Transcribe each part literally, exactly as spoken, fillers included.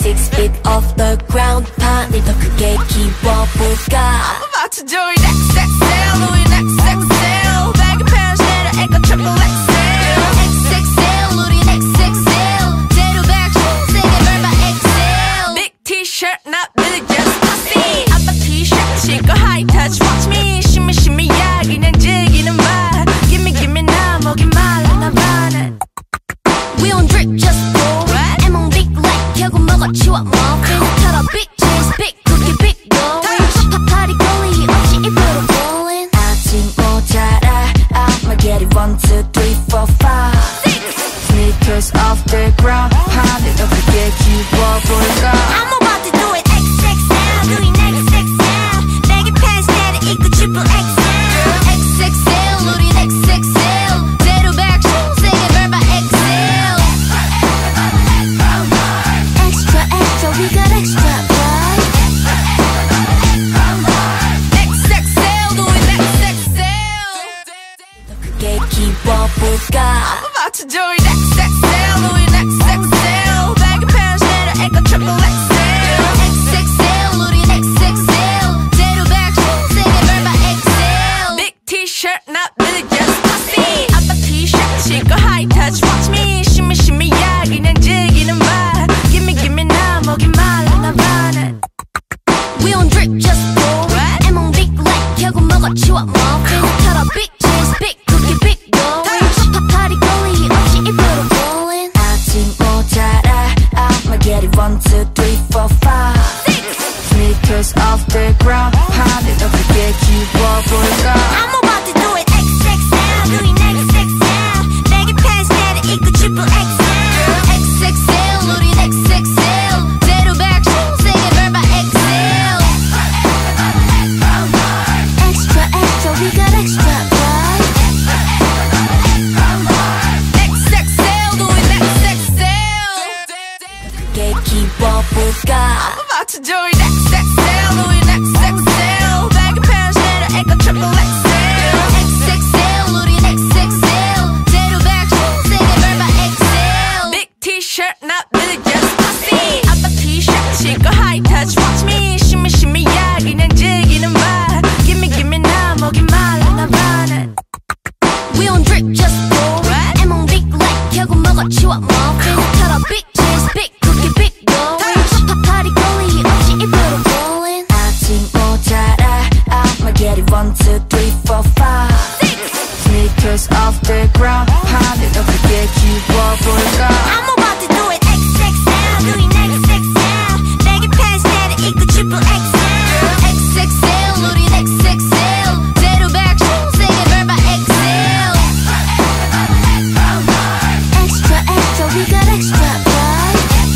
six feet off the ground. 판을 더 크게 키워볼까. I'm about to join X X L, Louis X X L. Baggy pants 내려 애가 triple X L. X X L, Louis X X L. 제로 백 세게 밟아 X L. Big T-shirt, not really just pussy. 아빠 T-shirt 신고 high touch, watch me. shimmy shimmy 야 그냥 즐기는 말. Gimme gimme 나 목이 말라 나 반해. We don't drip, just roll. 애몽 big like 결국 먹어 치워 muffin. 털어 bitches, big cookie, big goal. 파파리 거리 없이 입으로 ballin'. 아직 모자라, I'ma get it one, two, three, four, five. Sneakers off the ground. 판을 더 크게 키워볼까. I'm about to do it X X L, Louis X X L. Baggy pants 내려 입고 triple X L. X X L, Louis X X L. 제로 백 세게 밟아 X L. Extra, extra, we got extra, boy. X X L, Louis X X L. 더 크게 키워볼까. I'm about to join X X L, Louis X X L. Baggy pants 내려 애가 triple X L. X X L, Louis X X L. 제로 백 세게 밟아 X L. Big T-shirt, not really just pussy. 아빠 T-shirt 신고 high touch, watch me. shimmy shimmy 야 그냥 즐기는 말. Gimme gimme 나 목이 말라 나 반해. We don't drip, just roll. 애몽 big like 결국 먹어 치워 muffin. 털어 bitches, big cookie, big goal. 파파리 거리 없이 입으로 ballin'. 아직 모자라, I'ma get it one, two, three, four, five. Sneakers off the ground. 판을 더 크게 키워볼까. I'm about to do it X X L, Louis X X L. Baggy pants 내려 입고 triple X L. X X L, Louis X X L. 제로 백 세게 밟아 X L. Extra, extra, we got extra, boy. X X L, Louis X X L. 크게 키워볼까. I'm about to join X X L, Louis X X L. Baggy pants 내려 애가 triple X L. X X L, Louis X X L. 제로 백 세게 밟아 X L. Big T-shirt, not really just pussy. 아빠 T-shirt 신고 high touch, watch me. shimmy shimmy 야 그냥 즐기는 말. Gimme gimme 나 목이 말라 나 반해. We don't drip, just roll. 애몽 big like 결국 먹어 치워 muffin. 털어 bitches, big cookie, big goal. 파파리 거리 없이 입으로 ballin'. 아직 모자라, I'ma get it one, two, three, four, five. Sneakers off the ground. 판을 더 크게 키워볼까. I'm about to do it X X L, Louis X X L. Baggy pants 내려 입고 triple X L. X X L, Louis X X L. 제로 백 세게 밟아 X L. Extra, extra, we got extra, boy.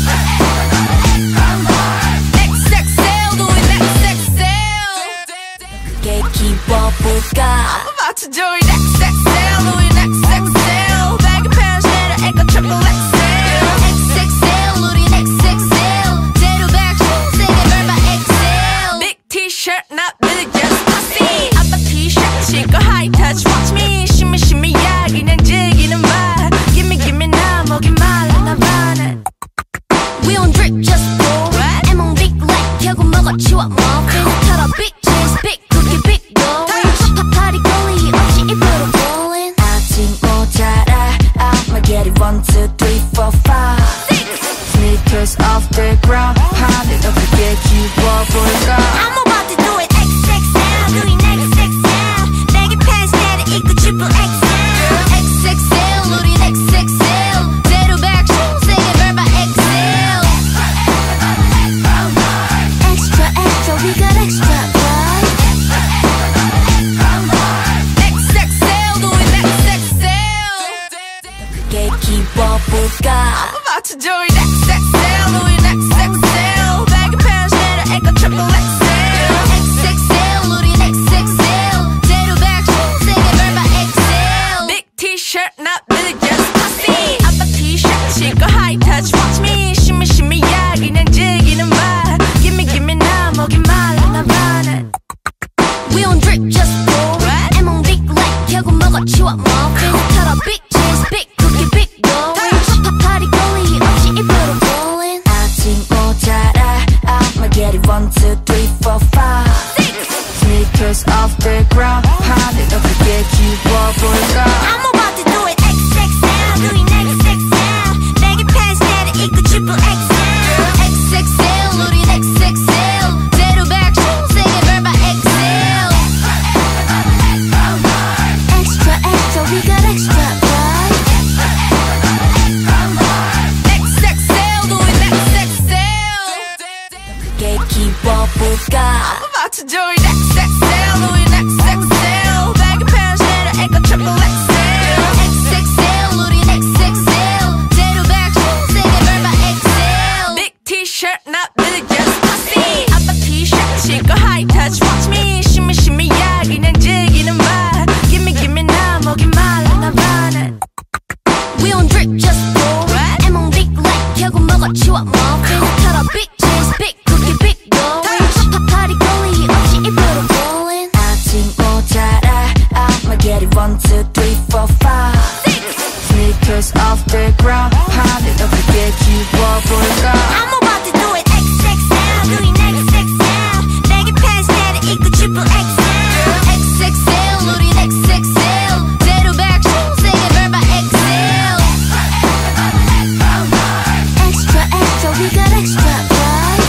X X L, Louis X X L. 크게 키워볼까. I'm about to join X X L, Louis X X L. Baggy pants 내려 애가 triple X L. X X L, Louis X X L. 제로 백 세게 밟아 X L. Big T-shirt, not really just pussy. 아빠 T-shirt 신고 high touch, watch me. shimmy shimmy 야 그냥 즐기는 말. Gimme gimme 나 목이 말라 나 반해. We don't drip, just roll. 애몽 big like 결국 먹어 치워 muffin. 털어 bitches, big cookie, big goal. 파파리 거리 없이 입으로 ballin'. 아직 모자라, I'ma get it one, two, three, four, five. Sneakers off the ground. 판을 더 크게 키워볼까. I'm about to do it X X L, Louis X X L. Baggy pants 내려 입고 triple X L. X X L, Louis X X L. 제로 백 세게 밟아 X L. Extra, extra, we got extra, boy. X X L, Louis X X L. 크게 키워볼까. I'm about to join X X L, Louis X X L. Baggy pants 내려 애가 triple X L. X X L, Louis X X L. 제로 백 세게 밟아 X L. Big T-shirt, not really just pussy. 아빠 T-shirt 신고 high touch, watch me. shimmy shimmy 야 그냥 즐기는 말. Gimme gimme 나 목이 말라 나 반해. We don't drip, just roll. 애몽 big like 결국 먹어 치워 muffin. 털어 bitches, big cookie, big goal. 파파리 거리 없이 입으로 ballin'. 아직 모자라. 먹어치워 muffin cut up big cheese big cookie big dough 파파리 거리 없이 입으로 rolling 아직 모자라 I'ma get it one two three four five Sneakers off the ground 하늘 높게 키워볼까 I'm about to do it 엑스엑스엘 우린 엑스엑스엘 내게 팬츠 내려 입고 triple 엑스엘 엑스엑스엘 우린 엑스엑스엘 제로백 슈 세게 밟아 엑셀 Extra extra we got extra right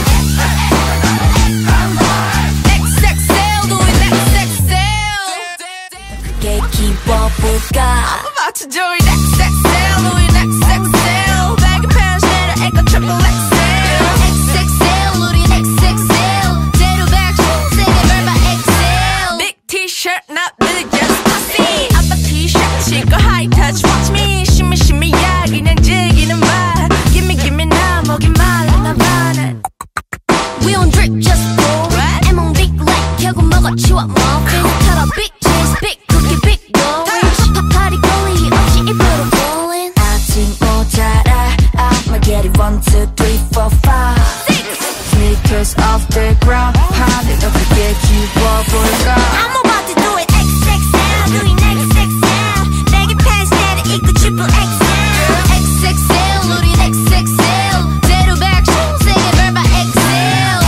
엑스엑스엘 우린 엑스엑스엘 크게 키워볼까 I'm about to do it 엑스엑스엘 우린 엑스엑스엘 내게 팬츠 내려 입고 triple 엑스엘 엑스엑스엘 우린 엑스엑스엘 제로백 슈 세게 밟아 엑셀 Big t-shirt not big just pussy 아빠 t-shirt 치고 high touch watch me shimmy shimmy 야 그냥 즐기는 말 Gimme gimme 나 목이 말랐나 봐 난 We don't drink just pour 애몽 big like 결국 먹어치워 muffin cut up big cheese big cookie big dough 파파리 거리 없이 입으로 rolling 아직 모자라 I'ma get it one two three four five Sneakers off the ground 하늘 높게 키워볼까 I'm about to do it 엑스엑스엘 우린 엑스엑스엘 내게 팬츠 내려 입고 triple 엑스엘 엑스엑스엘 우린 엑스엑스엘 제로백 슈 세게 밟아 엑셀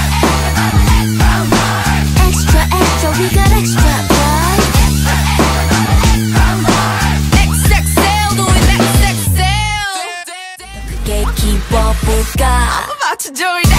Extra extra we got extra right 엑스엑스엘 우린 엑스엑스엘 크게 키워볼까 I'm about to do it